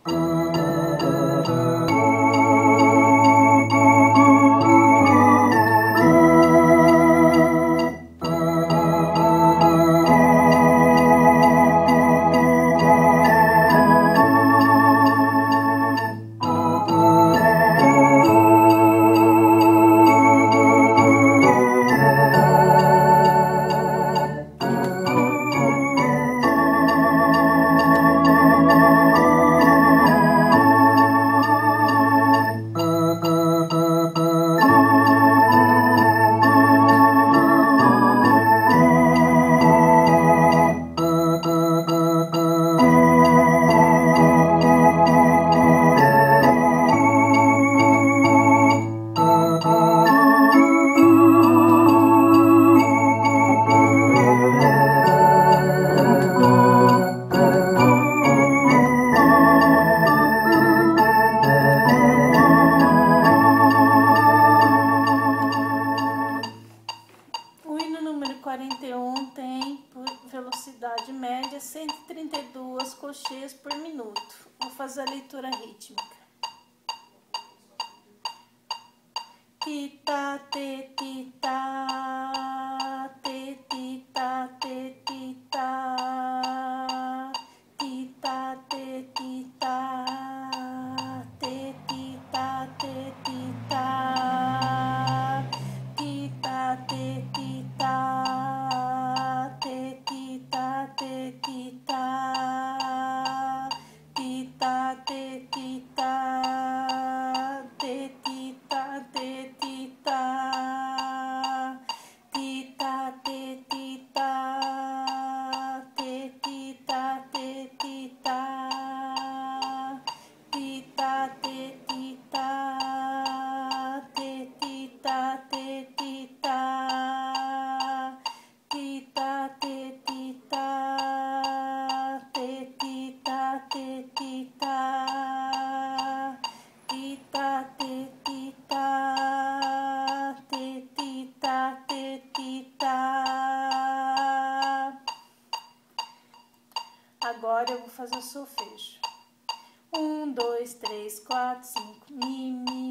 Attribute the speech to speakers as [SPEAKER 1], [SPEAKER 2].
[SPEAKER 1] Velocidade média 132 cocheias por minuto. Vou fazer a leitura rítmica. Tita, te, tita, te, tita, te, tita, tita, te, tita, te, tita, te, tita, tita, te, tita. Agora eu vou fazer o solfejo. 1, 2, 3, 4, 5, mi, mi.